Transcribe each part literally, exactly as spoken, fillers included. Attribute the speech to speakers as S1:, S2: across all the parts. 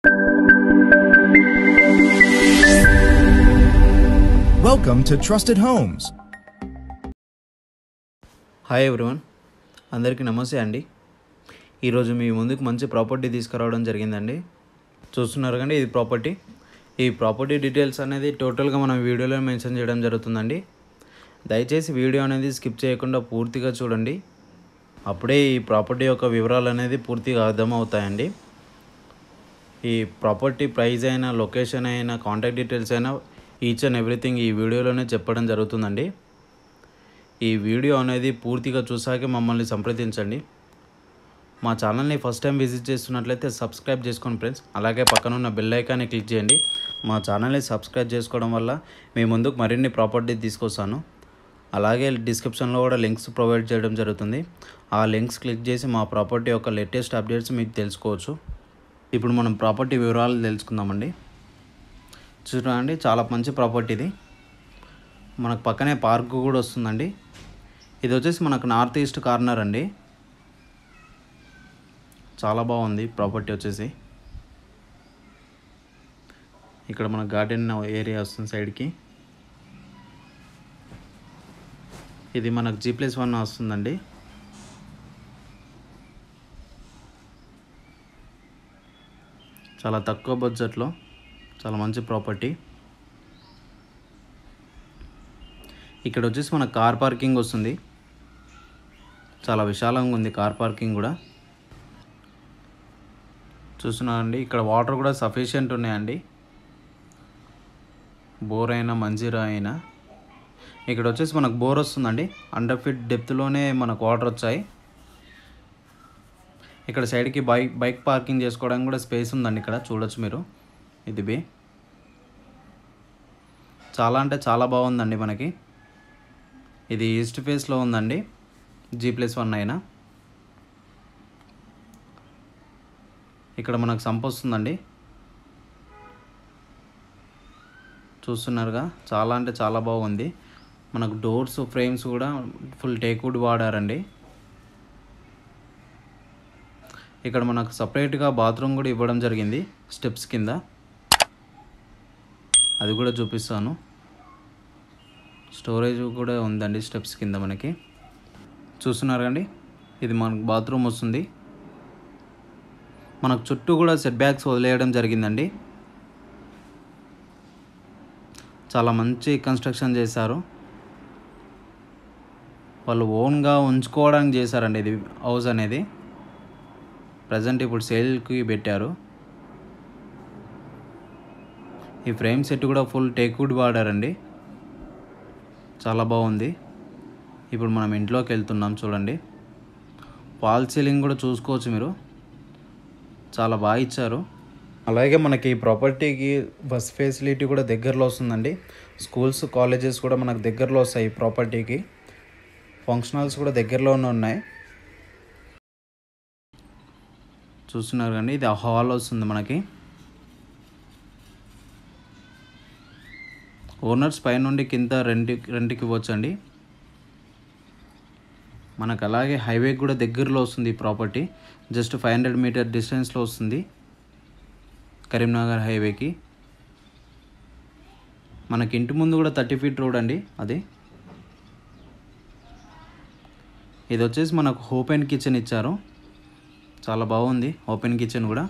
S1: Welcome to Trusted Homes.
S2: Hi everyone, అందరికీ నమస్తే అండి. ఈరోజు మీ ముందుకు మంచి ప్రాపర్టీ తీసుకురావడం జరిగిందండి. చూస్తున్నారు కానీ ఇది ప్రాపర్టీ. ఈ ప్రాపర్టీ డీటెయిల్స్ అనేది టోటల్గా మనం వీడియోలో మెన్షన్ చేయడం జరుగుతుందండి. దయచేసి వీడియో అనేది స్కిప్ చేయకుండా పూర్తిగా చూడండి. అప్పుడే ఈ ప్రాపర్టీ యొక్క వివరాలు అనేది పూర్తిగా అర్థమవుతాయండి. ఈ ప్రాపర్టీ ప్రైస్ అయినా, లొకేషన్ అయినా, కాంటాక్ట్ డీటెయిల్స్ అయినా ఈచ్ అండ్ ఎవ్రీథింగ్ ఈ వీడియోలోనే చెప్పడం జరుగుతుందండి. ఈ వీడియో అనేది పూర్తిగా చూసాకే మమ్మల్ని సంప్రదించండి. మా ఛానల్ని ఫస్ట్ టైం విజిట్ చేస్తున్నట్లయితే సబ్స్క్రైబ్ చేసుకోండి ఫ్రెండ్స్. అలాగే పక్కన ఉన్న బెల్ ఐకాన్ని క్లిక్ చేయండి. మా ఛానల్ని సబ్స్క్రైబ్ చేసుకోవడం వల్ల మీ ముందుకు మరిన్ని ప్రాపర్టీ తీసుకొస్తాను. అలాగే డిస్క్రిప్షన్లో కూడా లింక్స్ ప్రొవైడ్ చేయడం జరుగుతుంది. ఆ లింక్స్ క్లిక్ చేసి మా ప్రాపర్టీ యొక్క లేటెస్ట్ అప్డేట్స్ మీకు తెలుసుకోవచ్చు. ఇప్పుడు మనం ప్రాపర్టీ వివరాలు తెలుసుకుందామండి. చూడండి, చాలా మంచి ప్రాపర్టీ ఇది. మనకు పక్కనే పార్క్ కూడా వస్తుందండి. ఇది వచ్చేసి మనకు నార్త్ ఈస్ట్ కార్నర్ అండి. చాలా బాగుంది ప్రాపర్టీ వచ్చేసి. ఇక్కడ మన గార్డెన్ ఏరియా వస్తుంది సైడ్కి. ఇది మనకు జీ ప్లస్ వన్ వస్తుందండి. చాలా తక్కువ బడ్జెట్లో చాలా మంచి ప్రాపర్టీ. ఇక్కడ వచ్చేసి మన కార్ పార్కింగ్ వస్తుంది. చాలా విశాలంగా ఉంది కార్ పార్కింగ్ కూడా. చూస్తున్నారండి, ఇక్కడ వాటర్ కూడా సఫిషియెంట్ ఉన్నాయండి. బోర్ అయినా మంజీరా అయినా. ఇక్కడ వచ్చేసి మనకు బోర్ వస్తుందండి. హండ్రెడ్ ఫీట్ డెప్త్లోనే మనకు వాటర్ వచ్చాయి. ఇక్కడ సైడ్కి బైక్ బైక్ పార్కింగ్ చేసుకోవడానికి కూడా స్పేస్ ఉందండి. ఇక్కడ చూడొచ్చు మీరు. ఇది బే చాలా అంటే చాలా బాగుందండి. మనకి ఇది ఈస్ట్ ఫేస్లో ఉందండి. జీ ప్లస్ వన్ అయినా. ఇక్కడ మనకు సంప వస్తుందండి. చూస్తున్నారుగా, చాలా అంటే చాలా బాగుంది. మనకు డోర్స్ ఫ్రేమ్స్ కూడా ఫుల్ టేక్వుడ్ వాడారండి. ఇక్కడ మనకు సపరేట్గా బాత్రూమ్ కూడా ఇవ్వడం జరిగింది స్టెప్స్ కింద. అది కూడా చూపిస్తాను. స్టోరేజ్ కూడా ఉందండి స్టెప్స్ కింద మనకి. చూస్తున్నారు కండి, ఇది మనకు బాత్రూమ్ వస్తుంది. మనకు చుట్టూ కూడా సెట్ బ్యాక్స్ వదిలేయడం జరిగిందండి. చాలా మంచి కన్స్ట్రక్షన్ చేశారు. వాళ్ళు ఓన్గా ఉంచుకోవడానికి చేశారండి ఇది హౌస్ అనేది. ప్రజెంట్ ఇప్పుడు సేల్కి పెట్టారు. ఈ ఫ్రేమ్ సెట్ కూడా ఫుల్ టేక్వుడ్ వాడారండి. చాలా బాగుంది. ఇప్పుడు మనం ఇంట్లోకి వెళ్తున్నాం. చూడండి, ఫాల్ సీలింగ్ కూడా చూసుకోవచ్చు మీరు. చాలా బాగా ఇచ్చారు. అలాగే మనకి ఈ ప్రాపర్టీకి బస్ ఫెసిలిటీ కూడా దగ్గరలో వస్తుందండి. స్కూల్స్, కాలేజెస్ కూడా మనకు దగ్గరలో వస్తాయి. ఈ ప్రాపర్టీకి ఫంక్షన్ హాల్స్ కూడా దగ్గరలోనే ఉన్నాయి. చూస్తున్నారు కానీ ఇది హాల్ వస్తుంది మనకి. ఓనర్స్ పై నుండి కింద రెంట్ రెంట్కి ఇవ్వచ్చండి. మనకు అలాగే హైవే కూడా దగ్గరలో వస్తుంది ఈ property. Just five hundred meter డిస్టెన్స్లో వస్తుంది కరీంనగర్ హైవేకి. మనకి ఇంటి ముందు కూడా థర్టీ ఫీట్ రోడ్ అండి అది. ఇది వచ్చేసి మనకు ఓపెన్ కిచెన్ ఇచ్చారు. చాలా బాగుంది ఓపెన్ కిచెన్ కూడా.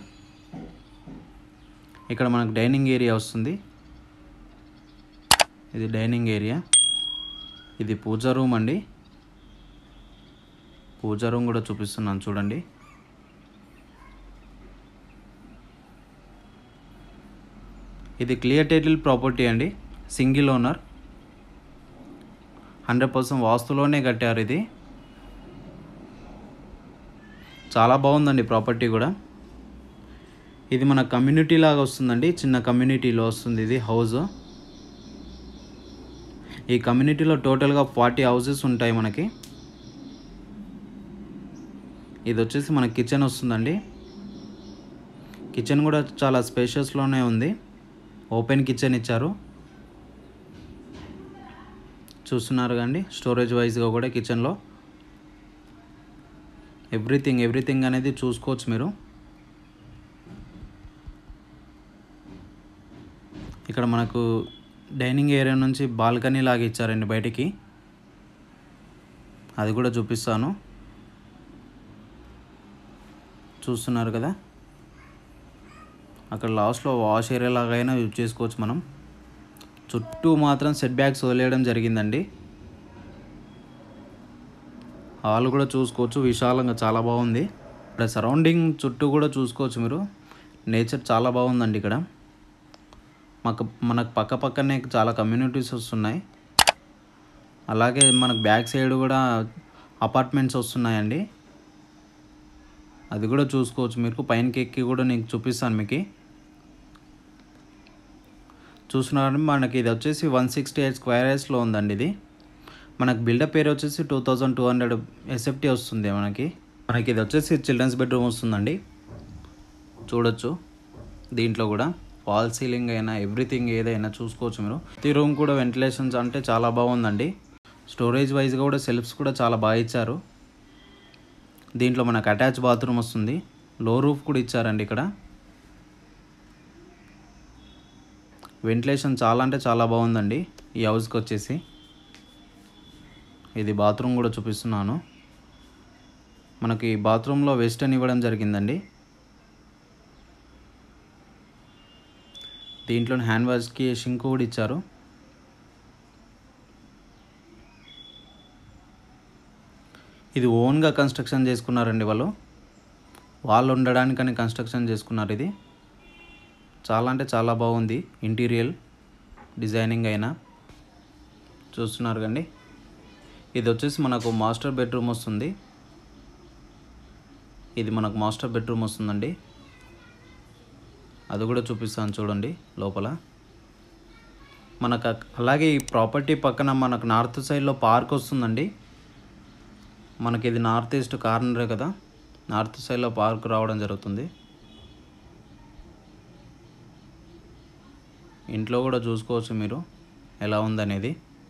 S2: ఇక్కడ మనకు డైనింగ్ ఏరియా వస్తుంది. ఇది డైనింగ్ ఏరియా. ఇది పూజా రూమ్ అండి. పూజా రూమ్ కూడా చూపిస్తున్నాను చూడండి. ఇది క్లియర్ టైటిల్ ప్రాపర్టీ అండి. Single owner. హండ్రెడ్ పర్సెంట్ వాస్తులోనే కట్టారు ఇది. చాలా బాగుందండి ప్రాపర్టీ కూడా. ఇది మన కమ్యూనిటీ లాగా వస్తుందండి. చిన్న కమ్యూనిటీలో వస్తుంది ఇది హౌస్. ఈ కమ్యూనిటీలో టోటల్గా ఫార్టీ హౌసెస్ ఉంటాయి మనకి. ఇది వచ్చేసి మన కిచెన్ వస్తుందండి. కిచెన్ కూడా చాలా స్పేషియస్లోనే ఉంది. ఓపెన్ కిచెన్ ఇచ్చారు. చూస్తున్నారు కండి, స్టోరేజ్ వైజ్గా కూడా కిచెన్లో ఎవ్రీథింగ్ ఎవ్రీథింగ్ అనేది చూసుకోవచ్చు మీరు. ఇక్కడ మనకు డైనింగ్ ఏరియా నుంచి బాల్కనీ లాగా ఇచ్చారండి బయటికి, అది కూడా చూపిస్తాను. చూస్తున్నారు కదా, అక్కడ లాస్ట్లో వాష్ ఏరియా లాగా అయినా యూజ్ చేసుకోవచ్చు మనం. చుట్టూ మాత్రం సెట్ బ్యాక్స్ వదిలేయడం జరిగిందండి. హాల్ కూడా చూసుకోవచ్చు, విశాలంగా చాలా బాగుంది. ఇక్కడ సరౌండింగ్ చుట్టూ కూడా చూసుకోవచ్చు మీరు, నేచర్ చాలా బాగుందండి. ఇక్కడ మాకు మనకు పక్క పక్కనే చాలా కమ్యూనిటీస్ వస్తున్నాయి. అలాగే మనకు బ్యాక్ సైడ్ కూడా అపార్ట్మెంట్స్ వస్తున్నాయండి, అది కూడా చూసుకోవచ్చు. మీకు పైనకి ఎక్కి కూడా నేను చూపిస్తాను మీకు. చూస్తున్నారండి, మనకి ఇది వచ్చేసి వన్ సిక్స్టీ ఎయిట్ స్క్వేర్ యార్డ్స్లో ఉందండి. ఇది మనకు బిల్డప్ పేరు వచ్చేసి two thousand two hundred SFT వస్తుంది మనకి. మనకి ఇది వచ్చేసి చిల్డ్రన్స్ బెడ్రూమ్ వస్తుందండి, చూడొచ్చు. దీంట్లో కూడా వాల్ సీలింగ్ అయినా ఎవ్రీథింగ్ ఏదైనా చూసుకోవచ్చు మీరు. ప్రతి రూమ్ కూడా వెంటిలేషన్స్ అంటే చాలా బాగుందండి. స్టోరేజ్ వైజ్గా కూడా సెల్ఫ్స్ కూడా చాలా బాగా ఇచ్చారు. దీంట్లో మనకు అటాచ్ బాత్రూమ్ వస్తుంది, లో రూఫ్ కూడా ఇచ్చారండి. ఇక్కడ వెంటిలేషన్ చాలా అంటే చాలా బాగుందండి ఈ హౌస్కి వచ్చేసి. ఇది బాత్రూమ్ కూడా చూపిస్తున్నాను. మనకి బాత్రూంలో వెస్టర్న్ ఇవ్వడం జరిగిందండి. దీంట్లో హ్యాండ్ వాష్కి షింక్ కూడా ఇచ్చారు. ఇది ఓన్గా కన్స్ట్రక్షన్ చేసుకున్నారండి వాళ్ళు, వాళ్ళు ఉండడానికని కన్స్ట్రక్షన్ చేసుకున్నారు. ఇది చాలా అంటే చాలా బాగుంది, ఇంటీరియర్ డిజైనింగ్ అయినా. చూస్తున్నారు కండి, ఇది వచ్చేసి మనకు మాస్టర్ బెడ్రూమ్ వస్తుంది. ఇది మనకు మాస్టర్ బెడ్రూమ్ వస్తుందండి, అది కూడా చూపిస్తాను చూడండి లోపల. మనకు అలాగే ఈ ప్రాపర్టీ పక్కన మనకు నార్త్ సైడ్లో పార్క్ వస్తుందండి. మనకి ఇది నార్త్ ఈస్ట్ కార్నరే కదా, నార్త్ సైడ్లో పార్క్ రావడం జరుగుతుంది. ఇంట్లో కూడా చూసుకోవచ్చు మీరు ఎలా ఉందనేది.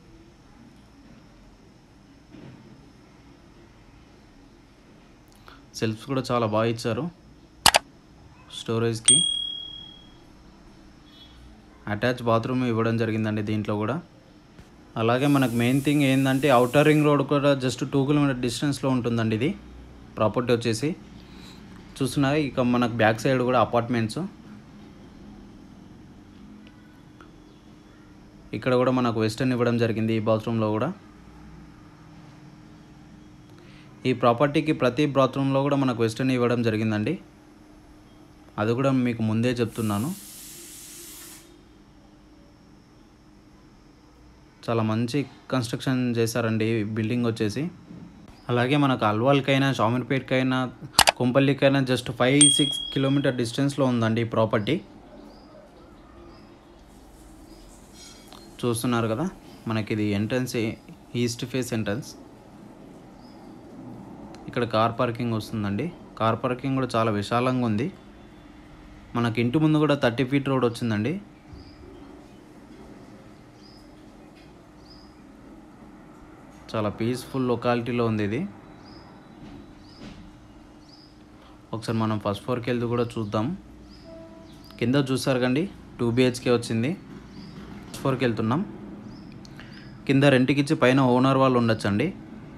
S2: సెల్ఫ్స్ కూడా చాలా బాగా ఇచ్చారు స్టోరేజ్కి. అటాచ్ బాత్రూమ్ ఇవ్వడం జరిగిందండి దీంట్లో కూడా. అలాగే మనకు మెయిన్ థింగ్ ఏంటంటే అవుటర్ రింగ్ రోడ్ కూడా జస్ట్ టూ కిలోమీటర్ డిస్టెన్స్లో ఉంటుందండి ఇది ప్రాపర్టీ వచ్చేసి. చూస్తున్నారా, ఇక మనకు బ్యాక్ సైడ్ కూడా అపార్ట్మెంట్స్. ఇక్కడ కూడా మనకు వెస్టర్న్ ఇవ్వడం జరిగింది ఈ బాత్రూంలో కూడా. ఈ ప్రాపర్టీకి ప్రతి బాత్రూంలో కూడా మనకు వెస్టర్న్ ఇవ్వడం జరిగిందండి, అది కూడా మీకు ముందే చెప్తున్నాను. చాలా మంచి కన్స్ట్రక్షన్ చేశారండి ఈ బిల్డింగ్ వచ్చేసి. అలాగే మనకు అల్వాల్కైనా షామీర్పేట్కైనా కొంపల్లికైనా జస్ట్ ఫైవ్ సిక్స్ కిలోమీటర్ డిస్టెన్స్లో ఉందండి ఈ ప్రాపర్టీ. చూస్తున్నారు కదా, మనకి ఇది ఎంట్రన్స్, ఈస్ట్ ఫేస్ ఎంట్రన్స్. ఇక్కడ కార్ పార్కింగ్ వస్తుందండి, కార్ పార్కింగ్ కూడా చాలా విశాలంగా ఉంది. మనకి ఇంటి ముందు కూడా థర్టీ ఫీట్ రోడ్ వచ్చిందండి. చాలా పీస్ఫుల్ లొకాలిటీలో ఉంది ఇది. ఒకసారి మనం ఫస్ట్ ఫ్లోర్కి వెళ్తూ కూడా చూద్దాం. కింద చూసారు కండి, టూ బిహెచ్కే వచ్చింది. ఫస్ట్ ఫ్లోర్కి వెళ్తున్నాం. కింద రెంట్కి ఇచ్చి పైన ఓనర్ వాళ్ళు ఉండొచ్చండి.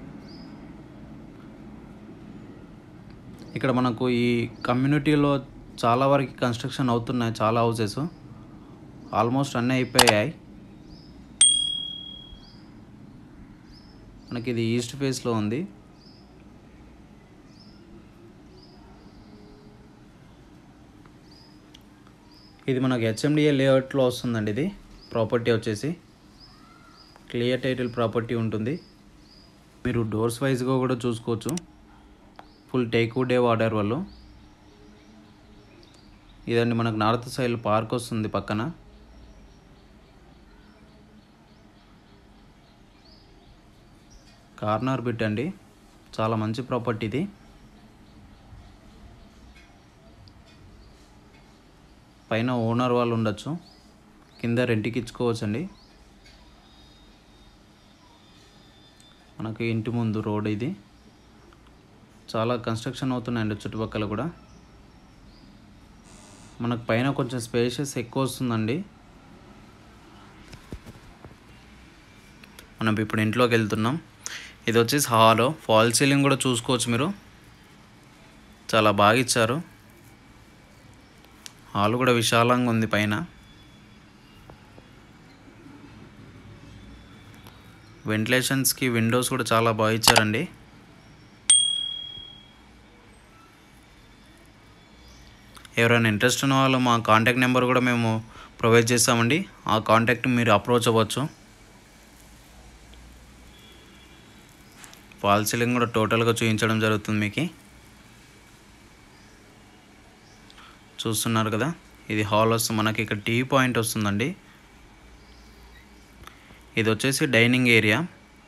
S2: ఇక్కడ మనకు ఈ కమ్యూనిటీలో చాలా వరకు కన్స్ట్రక్షన్ అవుతున్నాయి, చాలా హౌసెస్ ఆల్మోస్ట్ అన్నీ అయిపోయాయి. మనకి ఇది ఈస్ట్ ఫేస్లో ఉంది. ఇది మనకు హెచ్ఎండిఏ లేఅవుట్లో వస్తుందండి. ఇది ప్రాపర్టీ వచ్చేసి క్లియర్ టైటిల్ ప్రాపర్టీ ఉంటుంది. మీరు డోర్స్ వైజ్గా కూడా చూసుకోవచ్చు. ఫుల్ టేక్వుడ్ ఏ వాడారు వాళ్ళు. ఇదండి మనకు నార్త్ సైడ్ పార్క్ వస్తుంది పక్కన. కార్నర్ బిట్ అండి, చాలా మంచి ప్రాపర్టీ ఇది. పైన ఓనర్ వాళ్ళు ఉండొచ్చు, కింద రెంట్కి ఇచ్చుకోవచ్చు అండి. మనకి ఇంటి ముందు రోడ్ ఇది. చాలా కన్స్ట్రక్షన్ అవుతున్నాయండి చుట్టుపక్కల కూడా. మనకు పైన కొంచెం స్పేషియస్ ఎక్కువ వస్తుందండి. మనం ఇప్పుడు ఇంట్లోకి వెళ్తున్నాం. ఇది వచ్చేసి హాల్. ఫాల్ సీలింగ్ కూడా చూసుకోవచ్చు మీరు, చాలా బాగా ఇచ్చారు. హాల్ కూడా విశాలంగా ఉంది. పైన వెంటిలేషన్స్కి విండోస్ కూడా చాలా బాగా ఇచ్చారండి. ఎవరైనా ఇంట్రెస్ట్ ఉన్న వాళ్ళు మా కాంటాక్ట్ నెంబర్ కూడా మేము ప్రొవైడ్ చేస్తామండి. ఆ కాంటాక్ట్ మీరు అప్రోచ్ అవ్వచ్చు. ఫాల్ సీలింగ్ కూడా టోటల్గా చూపించడం జరుగుతుంది మీకు. చూస్తున్నారు కదా, ఇది హాల్ వస్తుంది మనకి. ఇక్కడ టీవీ పాయింట్ వస్తుందండి. ఇది వచ్చేసి డైనింగ్ ఏరియా.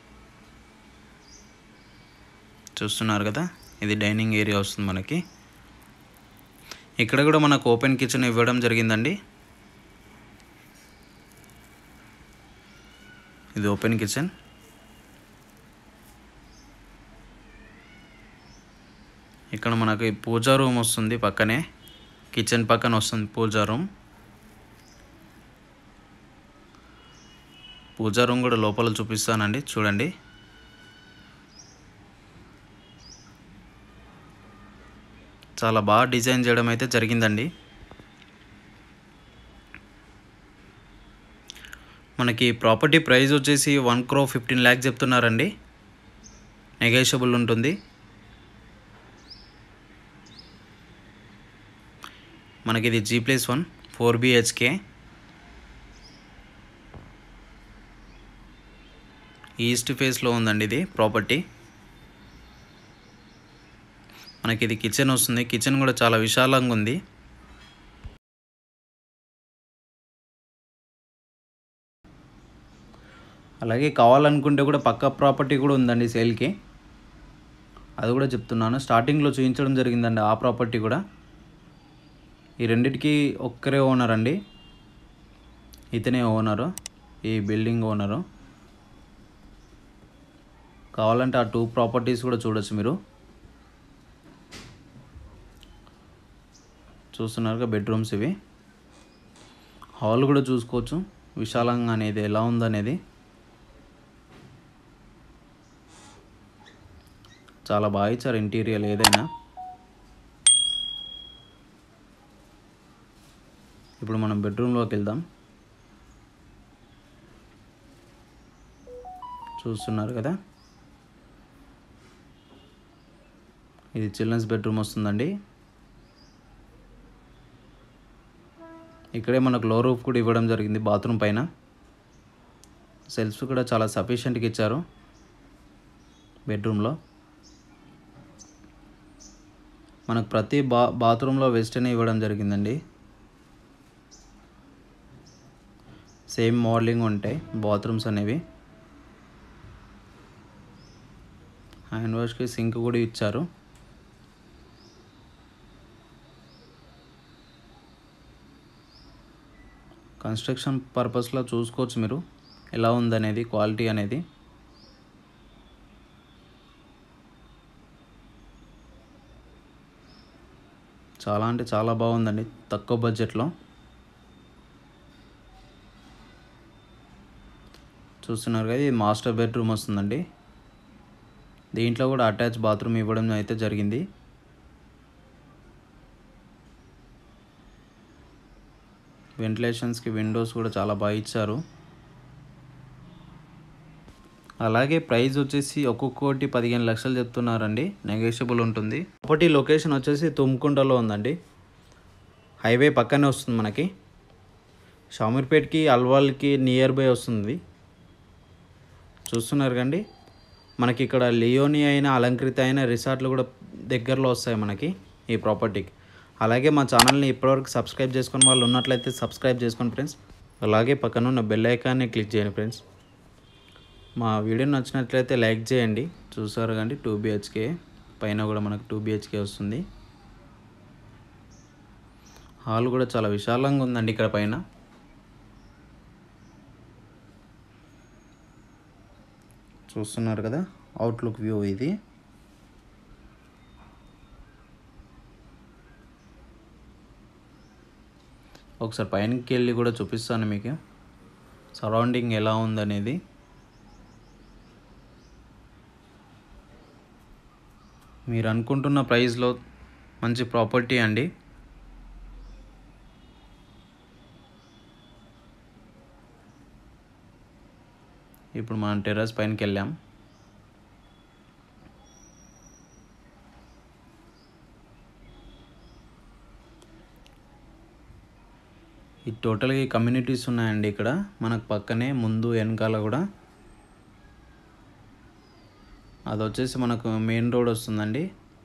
S2: చూస్తున్నారు కదా, ఇది డైనింగ్ ఏరియా వస్తుంది మనకి. ఇక్కడ కూడా మనకు ఓపెన్ కిచెన్ ఇవ్వడం జరిగిందండి. ఇది ఓపెన్ కిచెన్. ఇక్కడ మనకి పూజా రూమ్ వస్తుంది పక్కనే, కిచెన్ పక్కన వస్తుంది పూజా రూమ్. పూజా రూమ్ కూడా లోపల చూపిస్తానండి, చూడండి. చాలా బాగా డిజైన్ చేయడం అయితే జరిగిందండి. మనకి ప్రాపర్టీ ప్రైస్ వచ్చేసి వన్ క్రో ఫిఫ్టీన్ ల్యాక్స్ చెప్తున్నారండి. నెగోషియబుల్ ఉంటుంది. మనకి ఇది G plus one four BHK. East ఫేస్లో ఉందండి ఇది ప్రాపర్టీ. మనకి ఇది కిచెన్ వస్తుంది. కిచెన్ కూడా చాలా విశాలంగా ఉంది. అలాగే కావాలనుకుంటే కూడా పక్క ప్రాపర్టీ కూడా ఉందండి సేల్కి, అది కూడా చెప్తున్నాను. స్టార్టింగ్లో చూపించడం జరిగిందండి ఆ ప్రాపర్టీ కూడా. ఈ రెండిటికి ఒక్కరే ఓనర్ అండి, ఇతనే ఓనరు, ఈ బిల్డింగ్ ఓనరు. కావాలంటే ఆ టూ ప్రాపర్టీస్ కూడా చూడొచ్చు మీరు. చూస్తున్నారుగా బెడ్రూమ్స్ ఇవి. హాల్ కూడా చూసుకోవచ్చు విశాలంగా అనేది ఎలా ఉందనేది. చాలా బాగా ఇచ్చారు ఇంటీరియర్ ఏదైనా. ఇప్పుడు మనం బెడ్రూమ్లోకి వెళ్దాం. చూస్తున్నారు కదా, ఇది చిల్డ్రన్స్ బెడ్రూమ్ వస్తుందండి. ఇక్కడే మనకు లో రూఫ్ కూడా ఇవ్వడం జరిగింది బాత్రూమ్ పైన. సెల్ఫ్స్ కూడా చాలా సఫిషియెంట్గా ఇచ్చారు బెడ్రూమ్లో. మనకు ప్రతి బా బాత్రూంలో వెస్టర్న్ ఇవ్వడం జరిగిందండి. సేమ్ మోడలింగ్ ఉంటాయి బాత్రూమ్స్ అనేవి. హ్యాండ్ వాష్కి సింక్ కూడా ఇచ్చారు. కన్స్ట్రక్షన్ పర్పస్లో చూసుకోవచ్చు మీరు ఎలా ఉందనేది, క్వాలిటీ అనేది. చాలా అంటే చాలా బాగుందండి తక్కువ బడ్జెట్లో. చూస్తున్నారు కదా, ఇది మాస్టర్ బెడ్రూమ్ వస్తుందండి. దీంట్లో కూడా అటాచ్ బాత్రూమ్ ఇవ్వడం అయితే జరిగింది. వెంటిలేషన్స్కి విండోస్ కూడా చాలా బాగా ఇచ్చారు. అలాగే ప్రైస్ వచ్చేసి ఒక్కొక్కటి పదిహేను లక్షలు చెప్తున్నారండి, నెగోషియబుల్ ఉంటుంది. ప్రాపర్టీ లొకేషన్ వచ్చేసి తుమ్కుంటలో ఉందండి. హైవే పక్కనే వస్తుంది మనకి. షామీర్పేట్కి అల్వాల్కి నియర్ బై వస్తుంది. చూస్తున్నారు కండి, మనకి ఇక్కడ లియోని అయినా అలంకృత అయినా రిసార్ట్లు కూడా దగ్గరలో వస్తాయి మనకి ఈ ప్రాపర్టీకి. అలాగే మా ఛానల్ని ఇప్పటివరకు సబ్స్క్రైబ్ చేసుకుని వాళ్ళు ఉన్నట్లయితే సబ్స్క్రైబ్ చేసుకోండి ఫ్రెండ్స్. అలాగే పక్కన ఉన్న బెల్ ఐకాన్ని క్లిక్ చేయండి ఫ్రెండ్స్. మా వీడియో నచ్చినట్లయితే లైక్ చేయండి. చూసారు కండి, టూ బిహెచ్కే పైన కూడా మనకు టూ బిహెచ్కే వస్తుంది. హాల్ కూడా చాలా విశాలంగా ఉందండి ఇక్కడ పైన. చూస్తున్నారు కదా, అవుట్లుక్ వ్యూ ఇది. ఒకసారి పైనకి వెళ్ళి కూడా చూపిస్తాను మీకు సరౌండింగ్ ఎలా ఉందనేది. మీరు అనుకుంటున్న ప్రైస్లో మంచి ప్రాపర్టీ అండి. ఇప్పుడు మనం టెర్రస్ పైనకి వెళ్ళాం. ఈ టోటల్గా ఈ కమ్యూనిటీస్ ఉన్నాయండి ఇక్కడ మనకు పక్కనే, ముందు వెనకాల కూడా. అది వచ్చేసి మనకు మెయిన్ రోడ్ వస్తుందండి.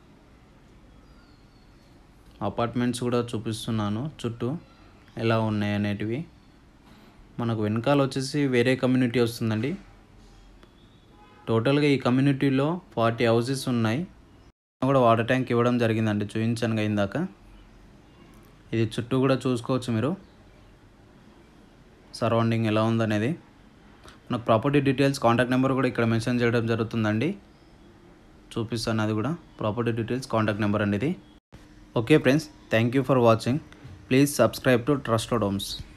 S2: అపార్ట్మెంట్స్ కూడా చూపిస్తున్నాను చుట్టూ ఎలా ఉన్నాయి అనేటివి. మనకు వెనకాల వచ్చేసి వేరే కమ్యూనిటీ వస్తుందండి. టోటల్గా ఈ కమ్యూనిటీలో ఫార్టీ హౌసెస్ ఉన్నాయి. కూడా వాటర్ ట్యాంక్ ఇవ్వడం జరిగిందండి, చూపించాను ఇందాక. ఇది చుట్టూ కూడా చూసుకోవచ్చు మీరు, సరౌండింగ్ ఎలా ఉందనేది. మనకు ప్రాపర్టీ డీటెయిల్స్, కాంటాక్ట్ నెంబర్ కూడా ఇక్కడ మెన్షన్ చేయడం జరుగుతుందండి. చూపిస్తాను అది కూడా, ప్రాపర్టీ డీటెయిల్స్, కాంటాక్ట్ నెంబర్ అండి ఇది. Okay friends, thank you for watching. Please subscribe to trusted homes.